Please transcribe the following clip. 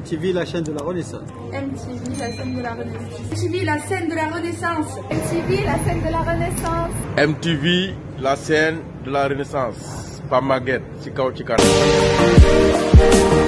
MTV, la chaîne de la Renaissance. MTV, la scène de la Renaissance. MTV, la scène de la Renaissance. MTV, la scène de la Renaissance. MTV, la scène de la Renaissance. Pas Maguette, ci kaw ci kanam.